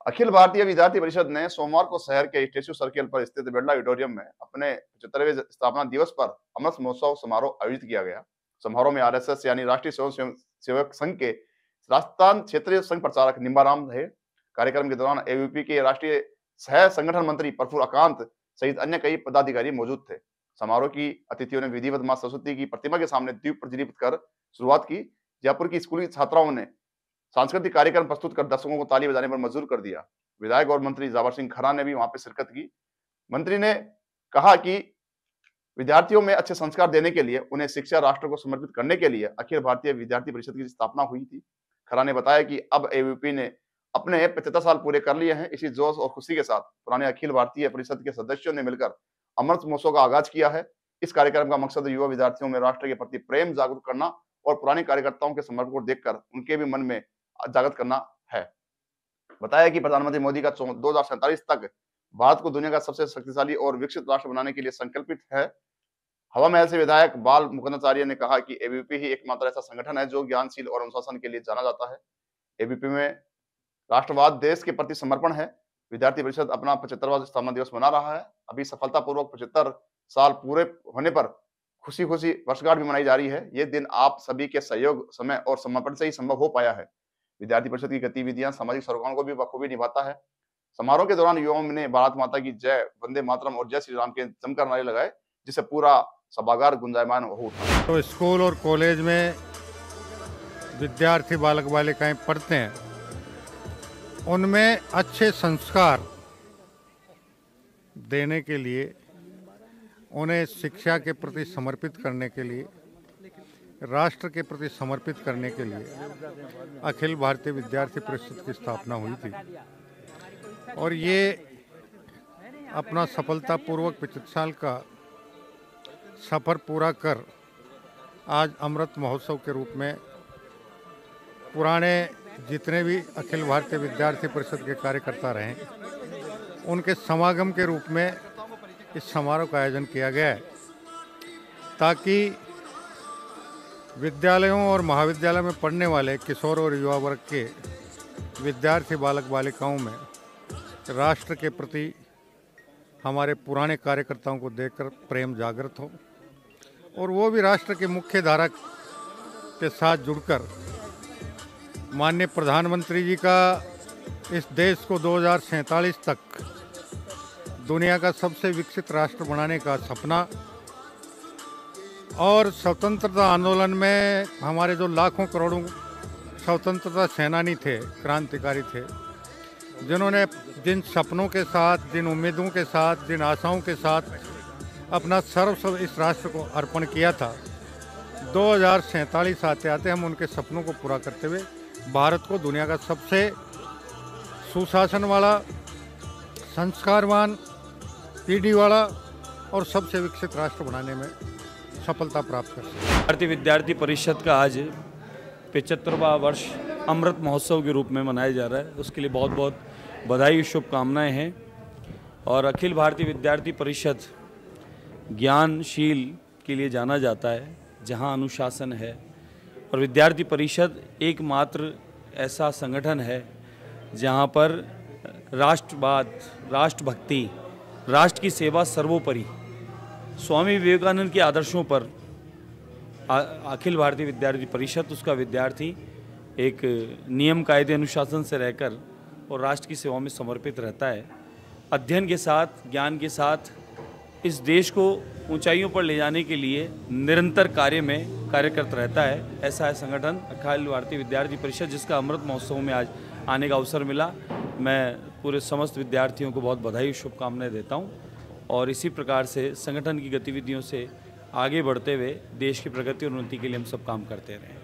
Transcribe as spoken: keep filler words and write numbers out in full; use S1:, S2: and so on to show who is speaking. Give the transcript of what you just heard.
S1: अखिल भारतीय विद्यार्थी परिषद ने सोमवार को शहर के स्टेचू सर्किल पर स्थित बिरला ऑडिटोरियम में अपने पचहत्तरवें स्थापना दिवस पर अमृत महोत्सव समारोह आयोजित किया गया। समारोह में आरएसएस यानी राष्ट्रीय स्वयं सेव- सेवक संघ के राजस्थान क्षेत्रीय संघ प्रचारक निम्बाराम रहे। कार्यक्रम के दौरान एबीवीपी के राष्ट्रीय सह संगठन मंत्री प्रफुल्ल अकांत सहित अन्य कई पदाधिकारी मौजूद थे। समारोह की अतिथियों ने विधिवत मां सरस्वती की प्रतिमा के सामने दीप प्रज्वलित कर शुरुआत की। जयपुर की स्कूली छात्राओं ने सांस्कृतिक कार्यक्रम प्रस्तुत कर दर्शकों को ताली बजाने पर मजबूर कर दिया। विधायक और मंत्री जावर सिंह खरा ने भी वहां पे शिरकत की। मंत्री ने कहा कि विद्यार्थियों में अच्छे संस्कार देने के लिए उन्हें शिक्षा राष्ट्र को समर्पित करने के लिए अखिल भारतीय विद्यार्थी परिषद की स्थापना हुई थी। खरा ने बताया कि अब एबीवीपी ने अपने पचहत्तर साल पूरे कर लिए हैं। इसी जोश और खुशी के साथ पुराने अखिल भारतीय परिषद के सदस्यों ने मिलकर अमृत महोत्सव का आगाज किया है। इस कार्यक्रम का मकसद युवा विद्यार्थियों में राष्ट्र के प्रति प्रेम जागरूक करना और पुराने कार्यकर्ताओं के समर्पण को देखकर उनके भी मन में जागृत करना है। बताया कि प्रधानमंत्री मोदी का दो हजार सैंतालीस तक भारत को दुनिया का सबसे शक्तिशाली और विकसित राष्ट्र बनाने के लिए संकल्पित है। हवा महल से विधायक बाल मुकुंदाचार्य ने कहा कि एबीवीपी ही एकमात्र ऐसा संगठन है जो ज्ञानशील और अनुशासन के लिए जाना जाता है। एबीवीपी में राष्ट्रवाद देश के प्रति समर्पण है। विद्यार्थी परिषद अपना पचहत्तरवां स्थापना दिवस मना रहा है। अभी सफलतापूर्वक पचहत्तर साल पूरे होने पर खुशी खुशी वर्षगांठ भी मनाई जा रही है। ये दिन आप सभी के सहयोग, समय और समर्पण से ही संभव हो पाया है। विद्यार्थी परिषद की गतिविधियां सामाजिक सरोकारों को भी बखूबी निभाता है। समारोह के दौरान युवाओं ने भारत माता की जय, वंदे मातरम और जय श्री राम के जमकर नारे लगाए, जिससे पूरा सभागार गुंजायमान हो उठा।
S2: तो स्कूल और कॉलेज में विद्यार्थी बालक बालिकाएं पढ़ते हैं, उनमें अच्छे संस्कार देने के लिए, उन्हें शिक्षा के प्रति समर्पित करने के लिए, राष्ट्र के प्रति समर्पित करने के लिए अखिल भारतीय विद्यार्थी परिषद की स्थापना हुई थी। और ये अपना सफलतापूर्वक पचहत्तर साल का सफ़र पूरा कर आज अमृत महोत्सव के रूप में पुराने जितने भी अखिल भारतीय विद्यार्थी परिषद के कार्यकर्ता रहे, उनके समागम के रूप में इस समारोह का आयोजन किया गया है, ताकि विद्यालयों और महाविद्यालय में पढ़ने वाले किशोर और युवा वर्ग के विद्यार्थी बालक बालिकाओं में राष्ट्र के प्रति हमारे पुराने कार्यकर्ताओं को देखकर प्रेम जागृत हो और वो भी राष्ट्र की मुख्य धारा के साथ जुड़कर माननीय प्रधानमंत्री जी का इस देश को दो हज़ार सैंतालीस तक दुनिया का सबसे विकसित राष्ट्र बनाने का सपना और स्वतंत्रता आंदोलन में हमारे जो लाखों करोड़ों स्वतंत्रता सेनानी थे, क्रांतिकारी थे, जिन्होंने जिन सपनों के साथ, जिन उम्मीदों के साथ, जिन आशाओं के साथ अपना सर्वस्व इस राष्ट्र को अर्पण किया था, दो हज़ार सैंतालीस आते आते हम उनके सपनों को पूरा करते हुए भारत को दुनिया का सबसे सुशासन वाला, संस्कारवान, पीढ़ी वाला और सबसे विकसित राष्ट्र बनाने में सफलता प्राप्त कर सके।
S3: भारतीय विद्यार्थी परिषद का आज पचहत्तरवां वर्ष अमृत महोत्सव के रूप में मनाया जा रहा है, उसके लिए बहुत बहुत बधाई, शुभकामनाएं हैं। और अखिल भारतीय विद्यार्थी परिषद ज्ञानशील के लिए जाना जाता है, जहां अनुशासन है, और विद्यार्थी परिषद एकमात्र ऐसा संगठन है जहां पर राष्ट्रवाद, राष्ट्रभक्ति, राष्ट्र की सेवा सर्वोपरि, स्वामी विवेकानंद के आदर्शों पर अखिल भारतीय विद्यार्थी परिषद, उसका विद्यार्थी एक नियम कायदे अनुशासन से रहकर और राष्ट्र की सेवा में समर्पित रहता है। अध्ययन के साथ, ज्ञान के साथ इस देश को ऊंचाइयों पर ले जाने के लिए निरंतर कार्य में कार्यरत रहता है। ऐसा है संगठन अखिल भारतीय विद्यार्थी परिषद, जिसका अमृत महोत्सव में आज आने का अवसर मिला। मैं पूरे समस्त विद्यार्थियों को बहुत बधाई, शुभकामनाएं देता हूं और इसी प्रकार से संगठन की गतिविधियों से आगे बढ़ते हुए देश की प्रगति और उन्नति के लिए हम सब काम करते रहें।